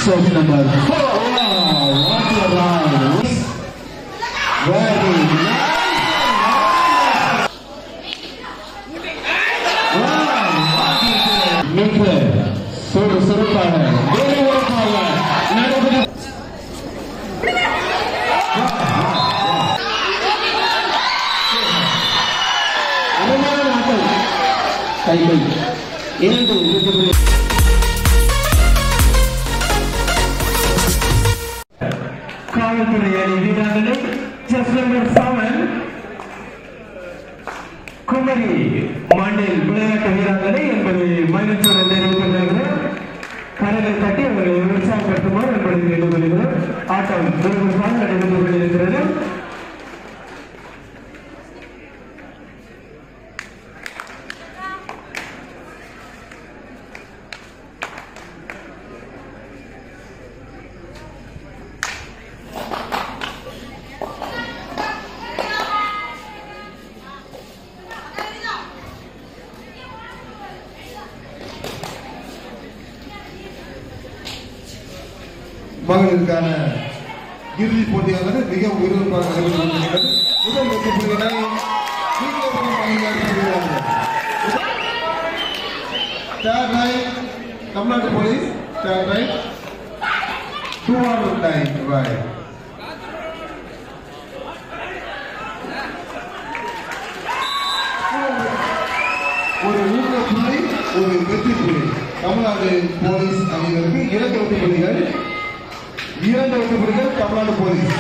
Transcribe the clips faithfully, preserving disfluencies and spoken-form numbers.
Set number four. Wow, what a ride. Very nice. Wow, Mitra, Suru Surupana. Very well power. Title. Into just number seven, Kumari, Mandil, Black Hiragale, and the Manager and the River, Karaka Kati, and the Riverside Katumar, and the River, Atom, the River, and the River. மகளிருக்கான இறுதிப் போட்டியானது மிக விறுவிறுப்பாக நடைபெற்று முதல் வெற்றி புள்ளியினை Third right, Tamilnadu Police. Third right, two hundred nine right. ஒரு ஊக்க புள்ளி, ஒரு வெற்றி புள்ளி. தமிழ்நாடு போலீஸ் அணியினருக்கு இரண்டு வெற்றி புள்ளிகள். இரண்டு வெற்றி புள்ளிகள் தமிழ்நாடு போலீஸ்.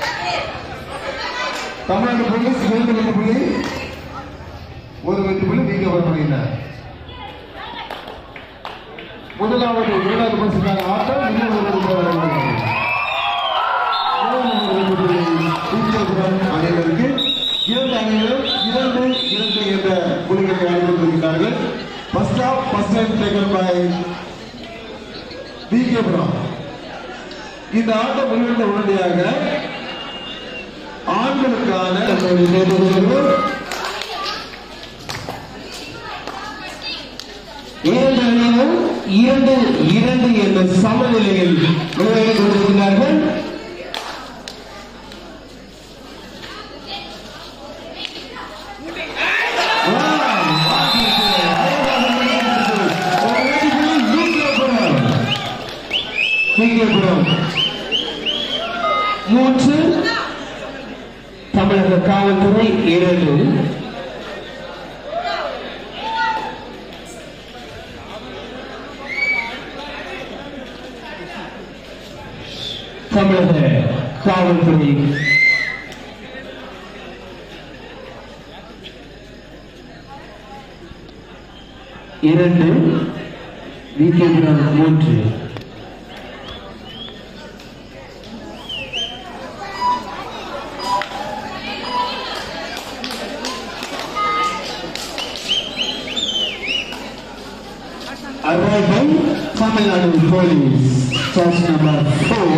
தமிழ்நாடு போலீஸ் இரண்டு வெற்றி புள்ளி, ஒரு வெற்றி புள்ளி நீங்க வரப்படுகின்றன. முதலாவது இரண்டாவது பரிசுக்கான ஆட்டம் இன்னொரு அணியினருக்கு இரண்டு அணியினர் இரண்டு இரண்டு என்ற புள்ளிகளை அளித்திருக்கிறார்கள். First half, first time taken by V K Puram. இந்த ஆட்டம் வெளிவந்த உடனடியாக ஆண்களுக்கான இரண்டு அணியினர் இரண்டு இரண்டு என்ற சமநிலையில் விளையாடிக் கொண்டிருக்கிறார்கள். மூன்று தமிழக காவல்துறை இரண்டு. தமிழக காவல்துறை இரண்டு, வி கே புரம் மூன்று. Arrival, Tamil Nadu Police, charge number four.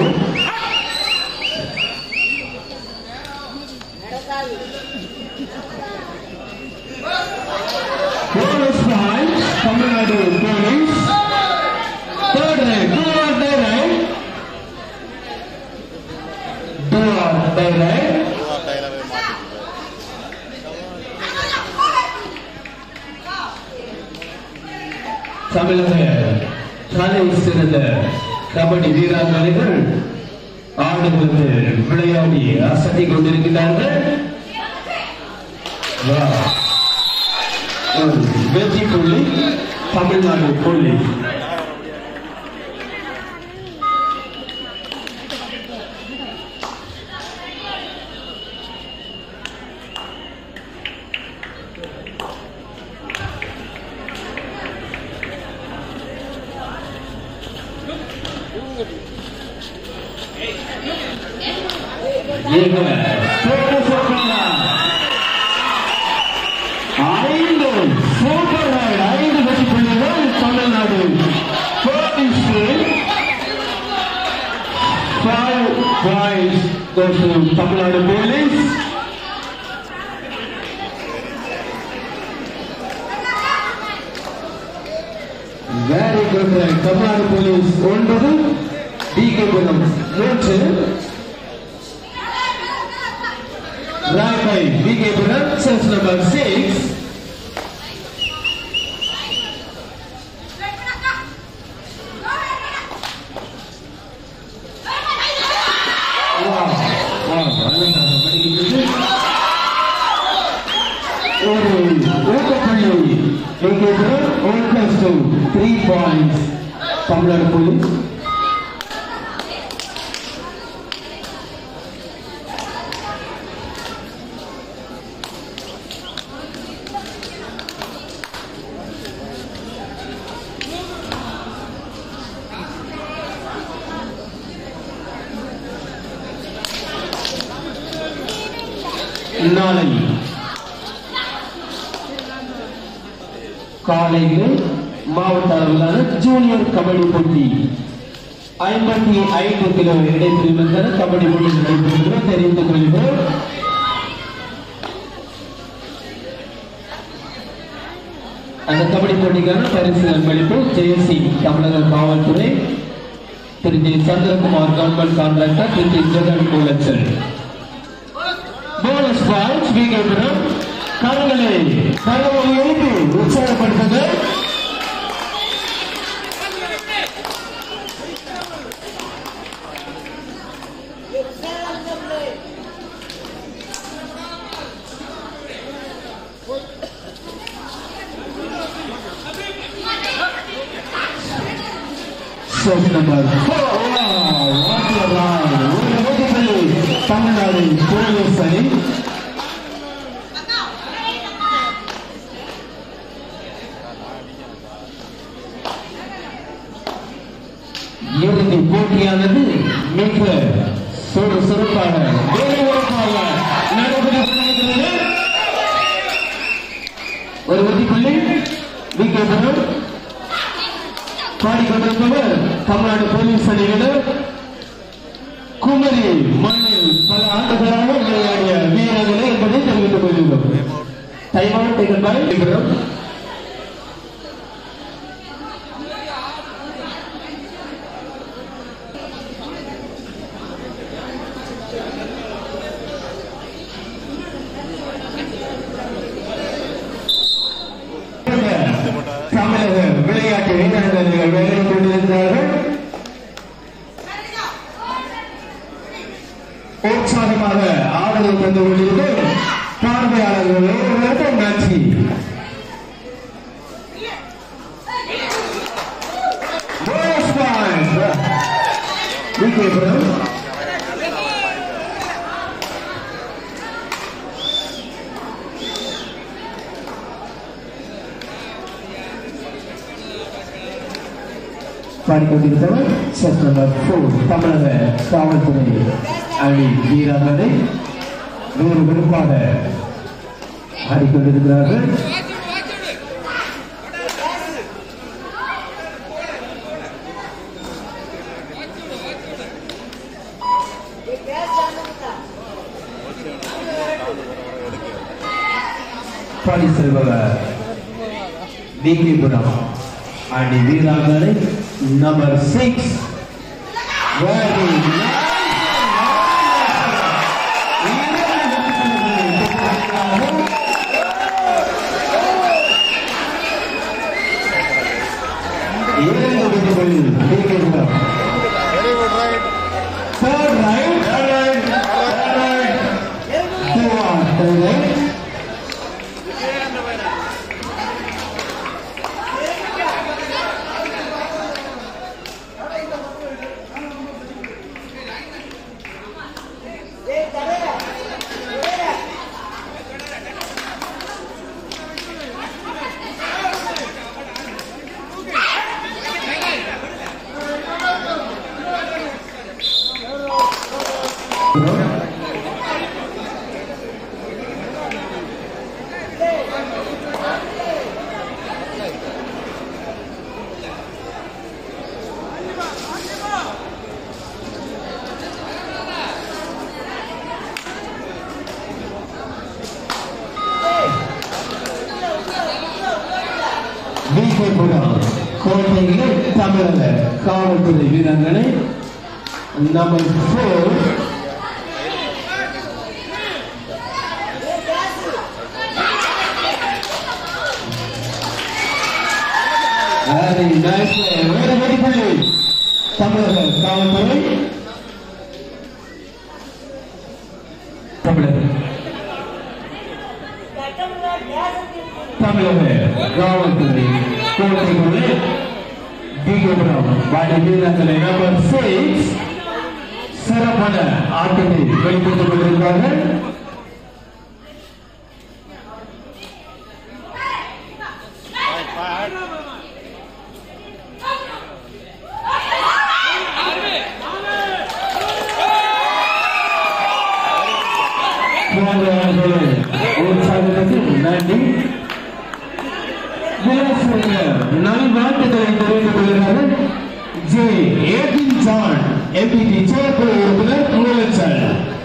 Bonus point, Tamil Nadu Police. Third right, do or die right. Do or die right. தமிழக தலை சிறந்த கபடி வீராங்கனைகள் ஆடுகளத்து விளையாடி அசத்தி கொண்டிருக்கிறார்கள். வெற்றி புள்ளி தமிழ்நாடு புள்ளி. ஐந்து சூப்பர் ரைட், ஐந்து வெற்றி புள்ளிகள் Tamil Nadu police. Five points goes to Tamil Nadu police. Very good right. Tamil Nadu police ஒன்பது, விகேபுரம் மூன்று ராய்பை விகேபுரம் செல்ஸ் number six three points Tamil Police. நாளை காலையில் மாவட்ட அளவிலான ஜூனியர் கபடி போட்டி ஐம்பத்தி ஐந்து கிலோ இடைப்பிரிவினருக்கான கபடி போட்டி நடைபெறுகிறது தெரிந்து கொள்கிறோம். அந்த கபடி போட்டிக்கான பரிசு அன்பளிப்பு ஜெயசி தமிழக காவல்துறை Thiru G Chandrakumar government contractor Thiru G Jegan Colachel. Bonus points VK Puram கரங்களை கரவை எழுப்பி உற்சாகப்படுத்துங்க. நம்பர் தமிழ்நாடு போலீஸ் அணி இறுதி போட்டியானது மிக சுறுசுறுப்பாக நடைபெறுகிறது. ஒரு வெற்றிப்புள்ளி விகேபுரம் பாடிக்கொண்டிருப்பவர் தமிழ்நாடு போலீஸ் அணியினர் குமரி மண்ணில் பல ஆண்டுகளாக விளையாடிய வீரர்கள் என்பதை தெரிவித்துக் கொள்கிறோம். Time out taken by VK Puram. தமிழக விளையாட்டு வீரர்கள் விளையாடி கொண்டிருக்கிறார்கள். உற்சாகமாக ஆதரவு தந்து கொண்டிருக்கும் பார்வையாளர்கள் நன்றி. விகேபுரம் பாடிக்கொண்டிருப்பவர் செஸ் நம்பர் போர் தமிழக காவல்துறை அணி வீராங்கனை நூறு விருப்பாக ஆடிக்கொண்டிருக்கிறார்கள். பாடி செல்பவர் விகேபுரம் அணி வீராங்கனை நம்பர் சிக்ஸ் விகேபுரம் கோட்டையில் தமிழக காவல்துறை வீரர்களை number four. Very nice play, very very play. Tamil Kavalthurai. Tamil. Tamil Kavalthurai. Kothaikullu Digopuram. Badi வீரர்களை number six. சிறப்பான ஆட்டத்தை வெளிப்படுத்திக் கொண்டிருக்கிறார்கள். உற்சாகத்துக்கு நன்றி. நல்வாழ்த்துக்களை தெரிவித்துக் கொள்கிறார்கள். ஜே ஏபின் ஜான் எம்பிடி செயற்குழு உறுப்பினர் Moolachal.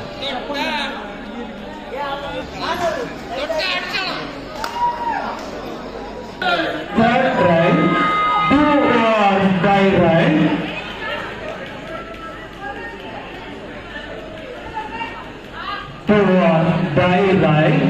Third try, do or die right. Do or die right.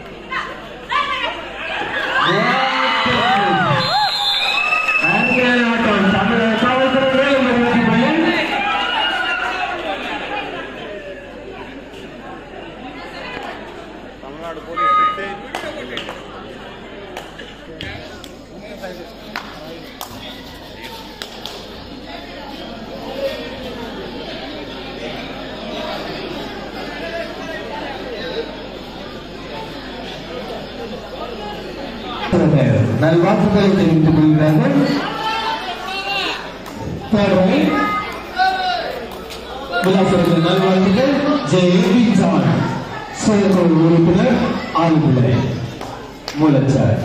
நல்வாழ்த்துக்களை தெரிவித்துக் கொள்கிறார்கள். விலாசத்தில் நல்வாழ்த்துக்கள். ஜெயவி ஜான் செயற்குழு உறுப்பினர் ஆளுநர் மூலச்சார்.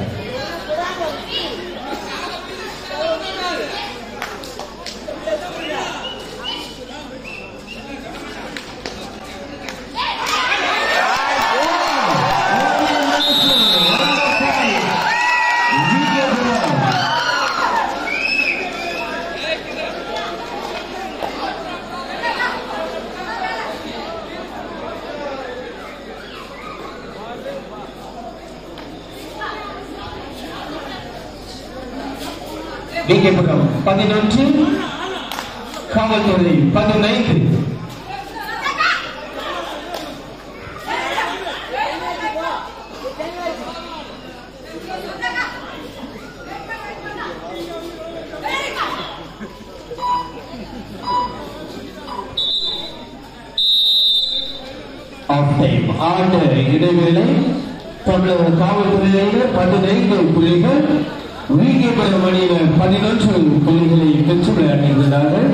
விகேபுரம் பதினொன்று, காவல்துறை பதினைந்து. ஆஃப் டைம் ஆட்ட இடைவேளை. தமிழக காவல்துறையினர் பதினைந்து புள்ளிகள், விகேபுரம் அணியினர் பதினொன்று புள்ளிகளை பெற்று விளையாடுகின்றனர்.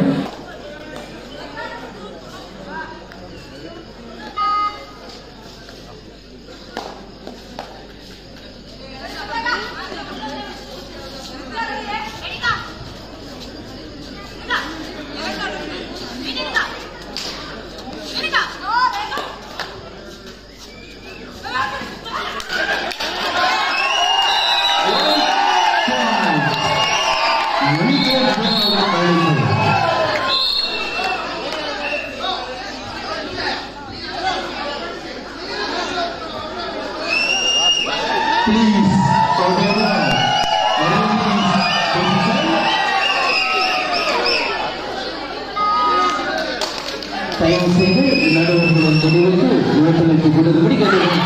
தயவு செய்து நடுவர்களின் முடிவுக்கு ஒத்துழைப்பு கொடுத்தபடி கேட்டுக்கொள்கிறேன்.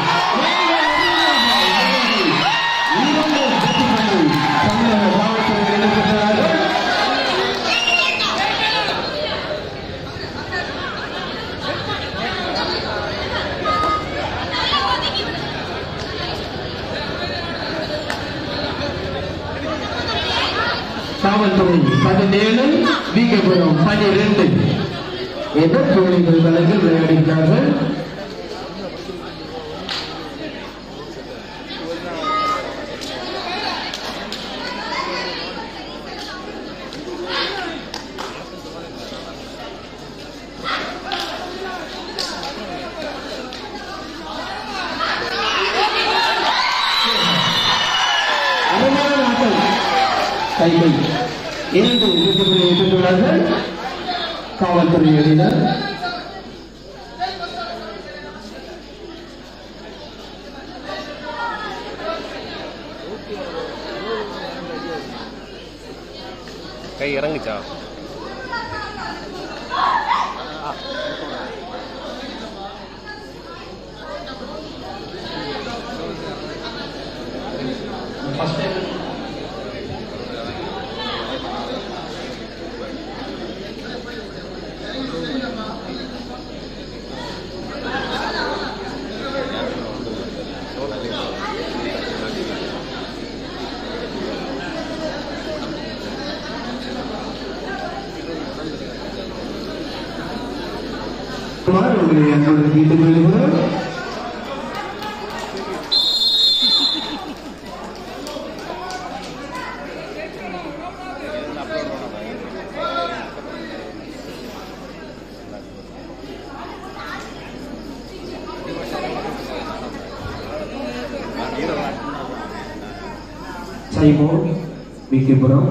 தமிழக காவல்துறை இணைக்கப்பட்டார்கள். காவல்துறை பதினேழு, விகேபுரம் பன்னிரண்டு. எதிர் தோழிகள் வழக்கில் விளையாடுகிறார்கள். கைகள் இரண்டு விருதுகளை பெற்றுள்ளார்கள். காவல்துறை அணியினர். கை இறங்குச்சா? உங்களை அன்போடு கேட்டுக் கொள்கிறோம். சைமோன் விக்கிபுரம்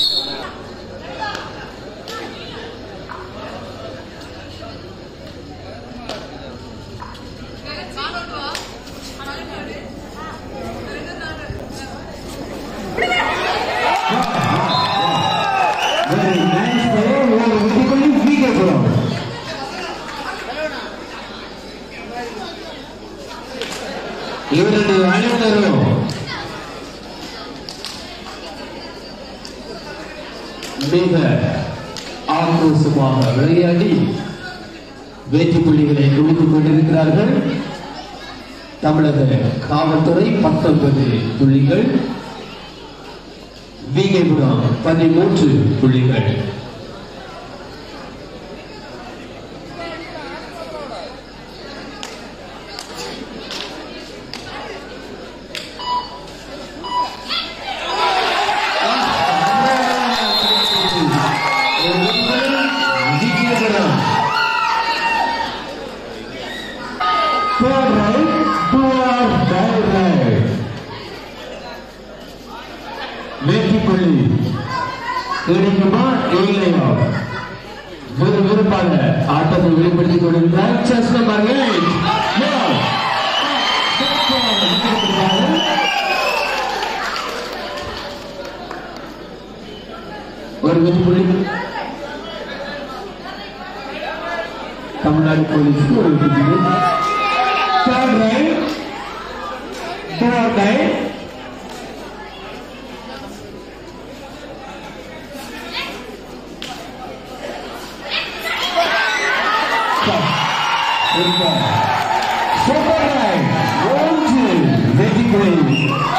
இரண்டு அணியினரும் மிக ஆக்ரோஷமாக விளையாடி வெற்றி புள்ளிகளை குவித்துக் கொண்டிருக்கிறார்கள். தமிழக காவல்துறை பத்தொன்பது புள்ளிகள், விக்கிபுரம் பதிமூன்று புள்ளிகள். வெற்றி புள்ளி கிடைக்குமா இல்லையா? விறுவிறுப்பான ஆட்டத்தை வெளிப்படுத்திக் கொண்டிருக்கிறார். செஸ் நம்பர் எயிட் ஒரு வெற்றி புள்ளி தமிழ்நாடு போலீஸுக்கு ஒரு வெற்றி புள்ளி. Third right third right super right ஒன்று வெற்றி புள்ளி.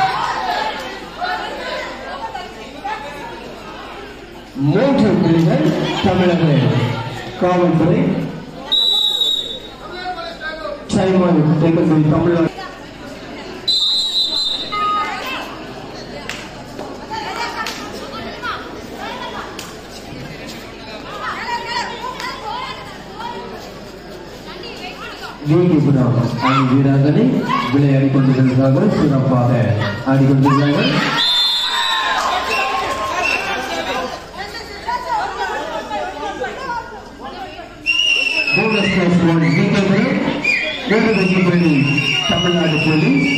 மூன்று புள்ளிகள் தமிழக காவல்துறை. சைமன் தமிழ்நாடு விக்கிபுரம் அணி வீராங்கனை விளையாடி கொண்டிருக்கிறார்கள். சிறப்பாக ஆடிக்கொண்டிருக்கிறார்கள். Tamil Nadu police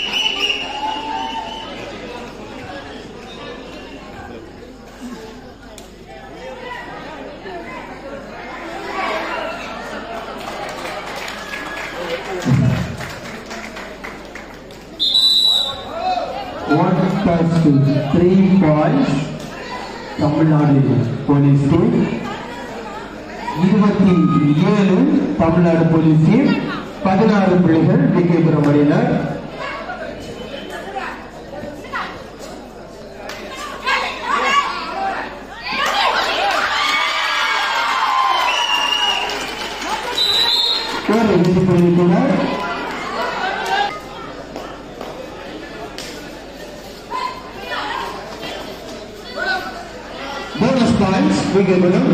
one plus two three points Tamil Nadu police team. இருபத்தி ஏழு தமிழ்நாடு போலீஸ் டீம். பதினாறு புள்ளிகள் விக்கிபுரம் அணியினர். ஒரு வெற்றி புள்ளி கூட bonus points VK Puram.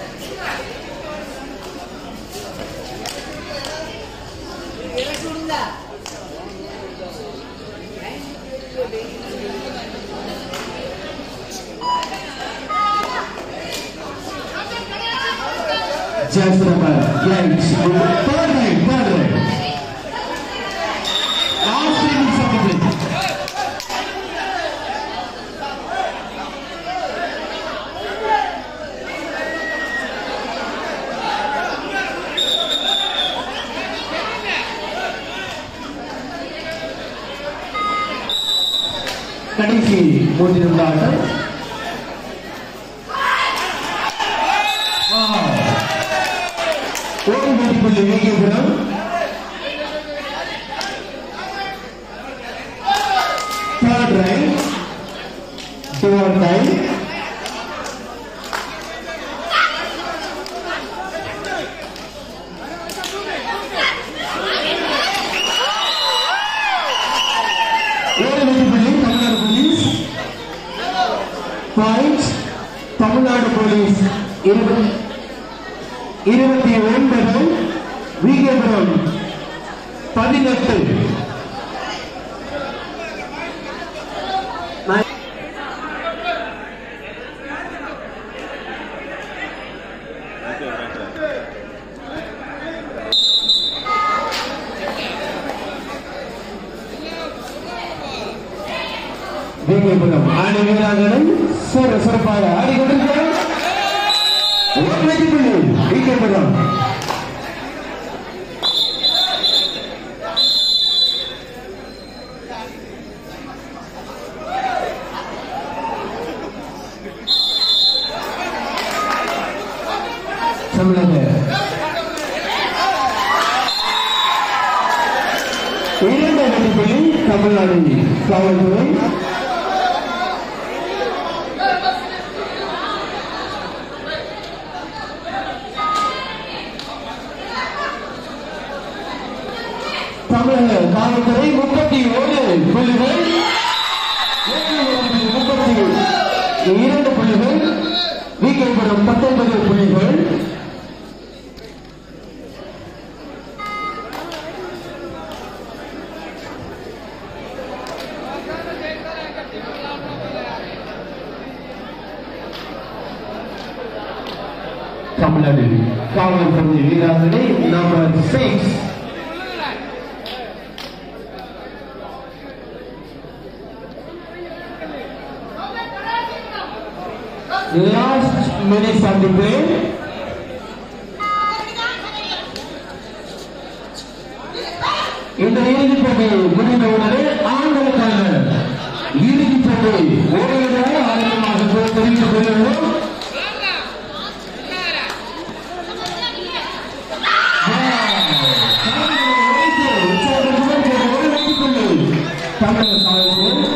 Era Just number eight. Third right, third right. Last inning something. கடைசி மூன்று நிமிடங்கள். ஒரு வெற்றிப்புள்ளி VK Puram. Third right, two on time. Points Tamil Nadu police இருபத்தி ஒன்பது வீகபுரம் பதினெட்டு. வீகபுரம் ஆடி வீராங்கனை சிற சிறப்பாக ஆடிக்கொண்டிருக்கிறார். வீகபுரம் தமிழக இரண்டாம் வெற்றிப்புள்ளி தமிழ்நாடு காவல்துறை. தமிழக காவல்துறை முப்பத்தி ஏழு புள்ளிகள், முப்பத்தி இரண்டு புள்ளிகள், வீகபுரம் பத்தொன்பது புள்ளிகள். தமிழ்நாடு காவல்துறை வீராங்கனை number six last minutes of the play. இந்த இறுதிப் போட்டி முடிந்தவுடனே ஆண்களுக்கான இறுதிப் போட்டி ஓடுவதாக ஆரம்பமாக தெரிவித்துக் கொள்கிறோம். தமிழக